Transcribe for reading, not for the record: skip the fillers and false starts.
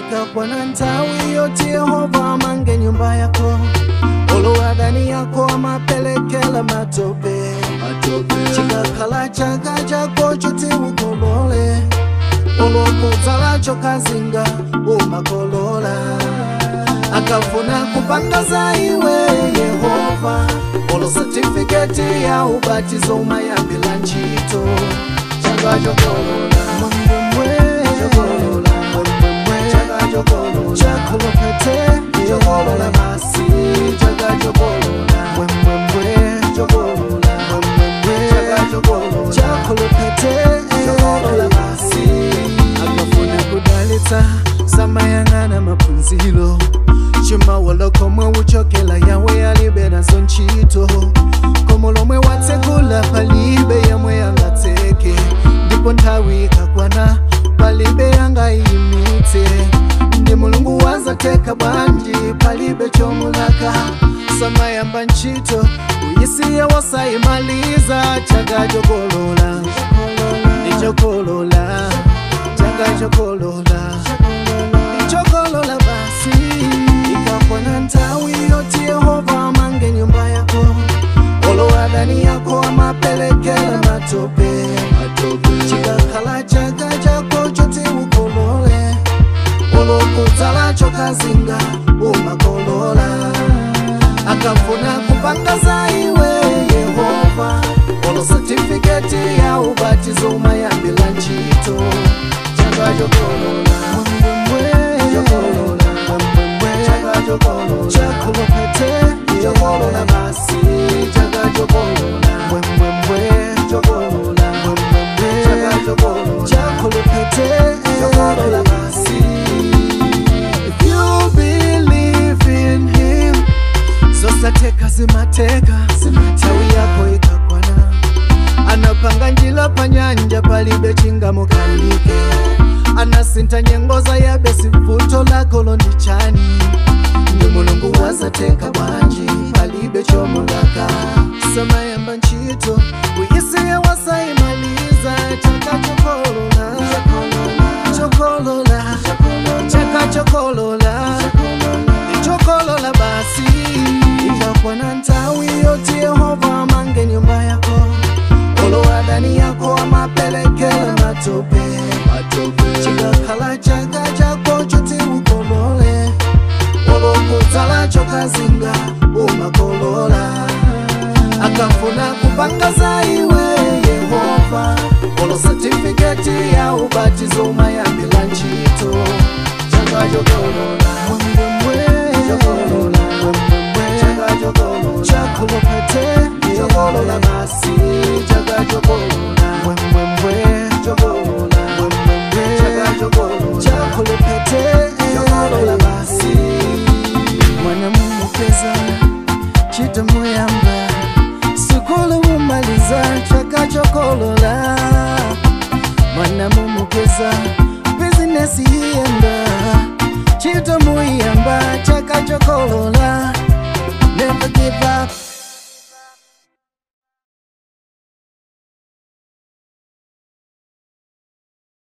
ikakwana ntawi yote Yehova mange nyumba yako olowadani yako amapelekela matope chikakhala chaka chako chote ukolole olokuzala chokazinga umakolola akafuna kupangaza iwe Yehova olo certificate ya ubatizo umayambila nchito Chaka Chokolora Chakolopete Chokolola basi Chaka Chokolora Chaka Chokolora Chakolopete Chokolola basi akafuna kudalita samayangana mapunzilo chima walokomwe uchokela yawe alibena zonchito komolomwe watsekula palibe yamwe yangateke ndipo nthawi ikakwana palibe yangayimite ndi mulungu wazateka bwanji palibe chomulaka samayamba nchito uyisiye wasayimaliza Chaka Chokolora Chokolola Chaka Chokolora Chokolola basi ikakwana ntawi yote Yehova mange nyumba yako olowadani yako amapelekela matope chikakhala chaka chako chote ukolole olokuzala chokazinga umakolola akafuna kupangaza iwe Yehova olo certificate ya ubatizo umayambila nchito Chaka Chokolora Chakolopete Chokolola basi Chaka Chokolora Chakolopete Chokolola basi. If you believe in him zosateka zimateka tawi yako ikakwana anapanga njila panyanja palibe chingamo kalike anasinta nyengoza ya besi mfuto lako londichani ndi mulungu wazateka bwanji palibe chomulaka samayamba nchito uyisiye wasayimaliza Chaka Chokolora Chokolola Chaka Chokolora Chokolola basi ikakwana ntawi yote Yehova mange nyumba yako olowadani yako amapelekela matope chikakhala chaka chako chote ukolole olokuzala chokazinga umakolola akafuna kupangaza iwe Yehova olo certificate ya ubatizo umayambila nchito Chaka Chokolora Chakolopete Chokolola basi Chaka Chokolora Chakolopete Chokolola basi mwana mumukeza chita muyamba sukulu mumaliza Chaka Chokolora mwana mumukeza business yenda chita muyamba Chaka Chokolora never give up.